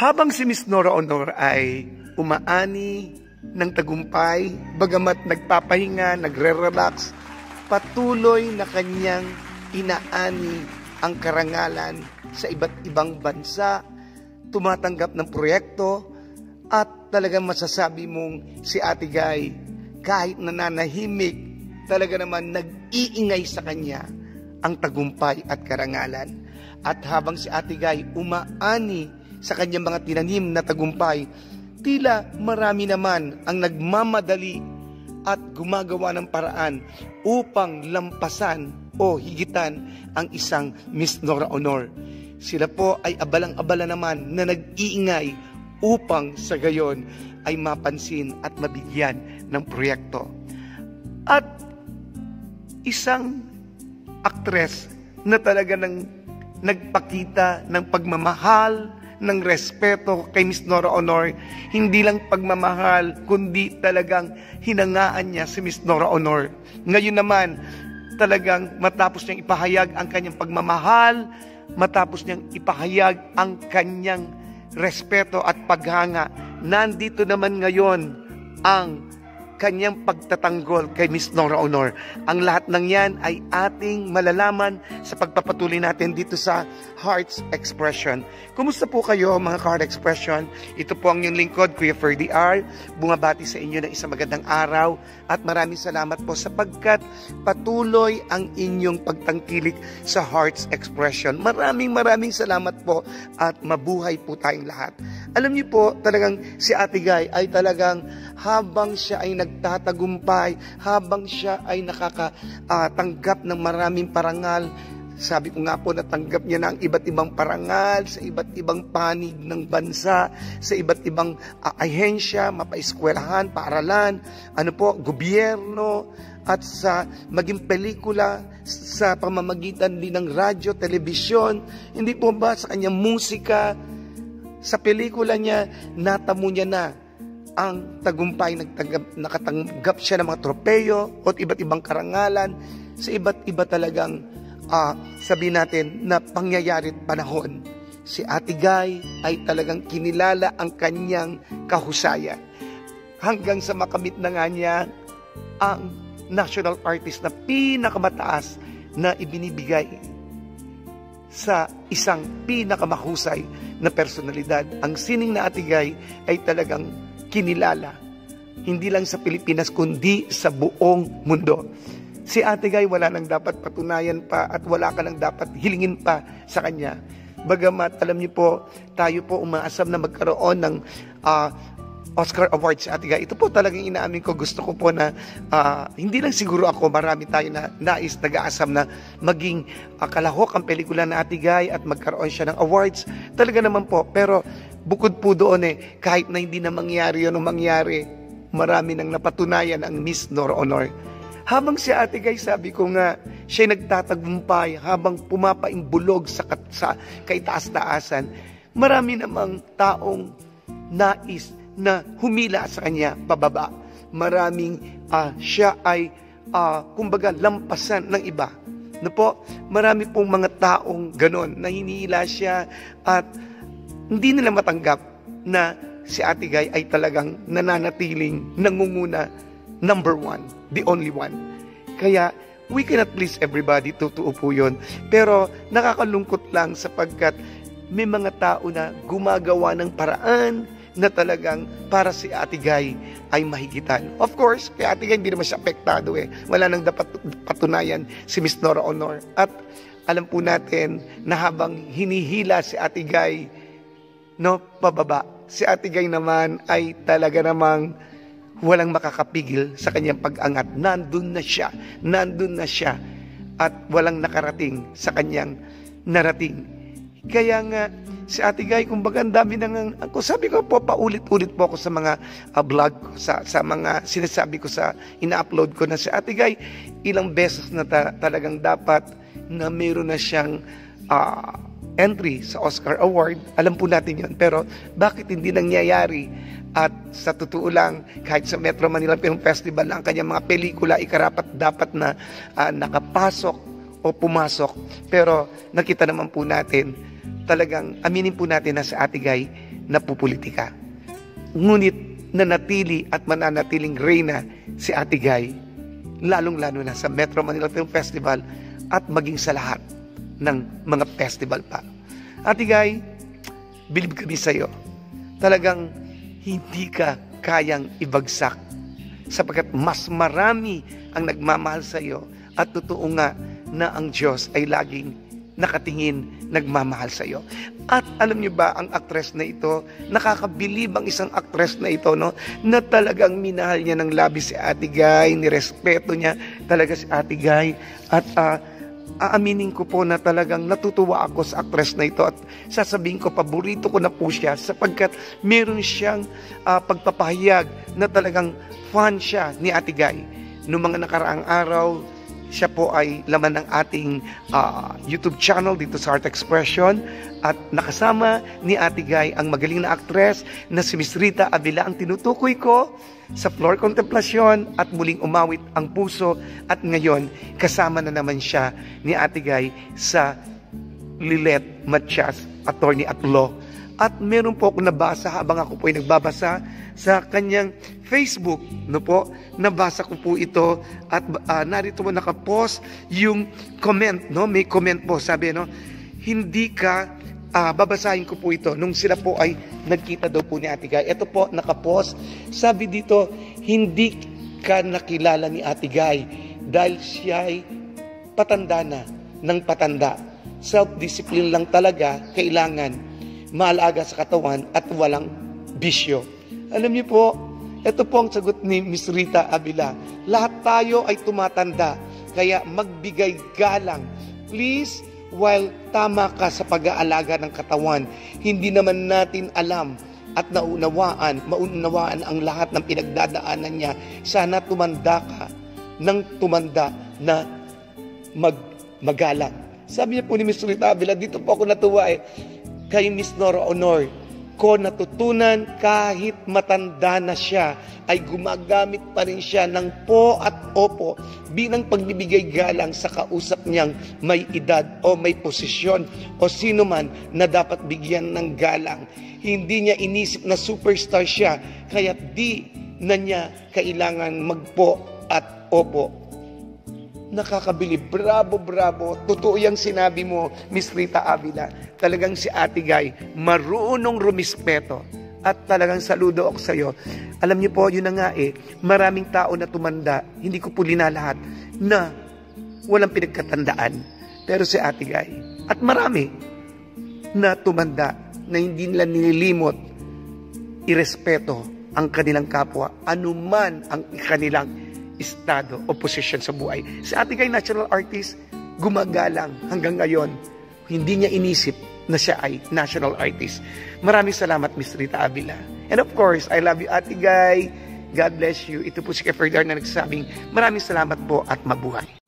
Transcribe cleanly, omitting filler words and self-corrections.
Habang si Miss Nora Honor ay umaani ng tagumpay, bagamat nagpapahinga, nagre-relax, patuloy na kanyang inaani ang karangalan sa iba't ibang bansa, tumatanggap ng proyekto, at talagang masasabi mong si Ate Guy, kahit nananahimik, talaga naman nag-iingay sa kanya ang tagumpay at karangalan. At habang si Ate Guy umaani sa kanyang mga tinanim na tagumpay, tila marami naman ang nagmamadali at gumagawa ng paraan upang lampasan o higitan ang isang Miss Nora Honor. Sila po ay abalang-abala naman na nag-iingay upang sa gayon ay mapansin at mabigyan ng proyekto. At isang aktres na talaga nagpakita ng pagmamahal, ng respeto kay Miss Nora Honor, hindi lang pagmamahal, kundi talagang hinangaan niya si Miss Nora Honor. Ngayon naman, talagang matapos niyang ipahayag ang kanyang pagmamahal, matapos niyang ipahayag ang kanyang respeto at paghanga, nandito naman ngayon ang kanyang pagtatanggol kay Miss Nora Honor. Ang lahat ng yan ay ating malalaman sa pagpapatuloy natin dito sa Hearts Expression. Kumusta po kayo mga Heart Expression? Ito po ang inyong lingkod, Kuya Ferdy R. Bumabati sa inyo ng isang magandang araw at maraming salamat po sapagkat patuloy ang inyong pagtangkilik sa Hearts Expression. Maraming salamat po at mabuhay po tayong lahat. Alam niyo po, talagang si Ate Guy ay talagang habang siya ay nagtatagumpay, habang siya ay nakakatanggap ng maraming parangal, sabi ko nga po, natanggap niya na ang iba't ibang parangal sa iba't ibang panig ng bansa, sa iba't ibang ahensya, mapaeskwelahan, paaralan, gobyerno, at sa maging pelikula, sa pamamagitan din ng radyo, telebisyon, hindi po ba sa kanyang musika, sa pelikula niya, natamo niya na ang tagumpay, nakatanggap siya ng mga tropeyo o iba't ibang karangalan sa iba't iba talagang sabihin natin na pangyayari at panahon. Si Ate Guy ay talagang kinilala ang kanyang kahusayan hanggang sa makamit na nga niya ang national artist na pinakamataas na ibinibigay sa isang pinakamahusay na personalidad. Ang sining na Ate Guy ay talagang kinilala, hindi lang sa Pilipinas, kundi sa buong mundo. Si Ate Guy wala nang dapat patunayan pa at wala ka nang dapat hilingin pa sa kanya. Bagamat, alam niyo po, tayo po umaasam na magkaroon ng Oscar Awards si Ate Guy. Ito po talagang inaamin ko, gusto ko po na hindi lang siguro ako, marami tayo na nais, nag-aasam na maging kalahok ang pelikula na Ate Guy at magkaroon siya ng awards. Talaga naman po, pero bukod po doon kahit na hindi na mangyari yun o mangyari, marami nang napatunayan ang Miss Nora Honor. Habang si Ate Guy, sabi ko nga, siya nagtatagumpay habang pumapaimbulog sa kaitaas-taasan, marami namang taong nais na humila sa kanya pababa. Maraming siya ay kumbaga lampasan ng iba. Marami pong mga taong ganon na hinihila siya at hindi nila matanggap na si Ate Guy ay talagang nananatiling nangunguna, number one, the only one. Kaya we cannot please everybody, totoo po yun. Pero nakakalungkot lang sapagkat may mga tao na gumagawa ng paraan na talagang para si Ate Guy ay mahigitan. Of course, kay Ate Guy hindi naman siya apektado Wala nang dapat patunayan si Miss Nora Honor. At alam po natin na habang hinihila si Ate Guy pababa, si Ate Guy naman ay talaga namang walang makakapigil sa kanyang pag-angat. Nandun na siya at walang nakarating sa kanyang narating. Kaya nga si Ate Guy, kumbaga ang dami nang ako, sabi ko po, paulit-ulit po ako sa mga vlog ko, sa mga sinasabi ko, sa ina-upload ko na si Ate Guy, ilang beses na talagang dapat na mayroon na siyang entry sa Oscar Award. Alam po natin yun, pero bakit hindi nangyayari? At sa totoo lang, kahit sa Metro Manila Film Festival na ang kanyang mga pelikula ikarapat dapat na nakapasok o pumasok, pero nakita naman po natin, talagang aminin po natin na sa Ate Guy, napupulitika. Ngunit nanatili at mananatiling reyna si Ate Guy, lalong-lalo na sa Metro Manila Film Festival at maging sa lahat ng mga festival pa. Ate Guy, bilib kami sa'yo. Talagang hindi ka kayang ibagsak sapagkat mas marami ang nagmamahal sa'yo at totoo nga na ang Diyos ay laging nakatingin, nagmamahal sa'yo. At alam niyo ba, ang aktres na ito, nakakabilib ang isang aktres na ito, no? Na talagang minahal niya ng labis si Ate Guy, nirespeto niya talaga si Ate Guy. At aaminin ko po na talagang natutuwa ako sa aktres na ito at sasabihin ko, paborito ko na po siya sapagkat meron siyang pagpapahayag na talagang fan siya ni Ate Guy. Noong mga nakaraang araw, siya po ay laman ng ating YouTube channel dito sa Art Expression at nakasama ni Ate Guy ang magaling na aktres na si Miss Rita Avila ang tinutukoy ko sa Floor Contemplation at muling umawit ang puso at ngayon kasama na naman siya ni Ate Guy sa Lilet Matias Attorney at Law. At meron po ako nabasa habang ako po ay nagbabasa sa kanyang Facebook, no po, nabasa ko po ito at narito mo nakapost yung comment, no? May comment po, sabi, no? Hindi ka, babasahin ko po ito, nung sila po ay nagkita daw po ni Ate Guy. Ito po, nakapost, sabi dito, hindi ka nakilala ni Ate Guy dahil siya ay patanda na ng patanda. Self-discipline lang talaga kailangan, maalaga sa katawan at walang bisyo. Alam niyo po, ito po ang sagot ni Miss Rita Avila. Lahat tayo ay tumatanda, kaya magbigay galang. Please, while tama ka sa pag-aalaga ng katawan, hindi naman natin alam at maunawaan ang lahat ng pinagdadaanan niya. Sana tumanda ka ng tumanda na magalang. Sabi niya po ni Miss Rita Avila, dito po ako natuwa kay Miss Nora Honor, ko natutunan kahit matanda na siya, ay gumagamit pa rin siya ng po at opo bilang pagbibigay galang sa kausap niyang may edad o may posisyon o sino man na dapat bigyan ng galang. Hindi niya inisip na superstar siya, kaya di na niya kailangan magpo at opo. Nakakabilib. Bravo, bravo. Totoo yung sinabi mo, Miss Rita Avila. Talagang si Ate Guy, marunong rumispeto. At talagang saludo ako sa iyo. Alam niyo po, yun na nga maraming tao na tumanda, hindi ko po linalahat, na walang pinagkatandaan. Pero si Ate Guy, at marami na tumanda, na hindi nila nililimot, irespeto ang kanilang kapwa, anuman ang kanilang estado o posisyon sa buhay. Si Ate Guy, natural artist, gumagalang hanggang ngayon. Hindi niya inisip na siya ay national artist. Maraming salamat, Miss Rita Avila. And of course, I love you, Ate Guy. God bless you. Ito po si Keferdar na nagsabing maraming salamat po at mabuhay.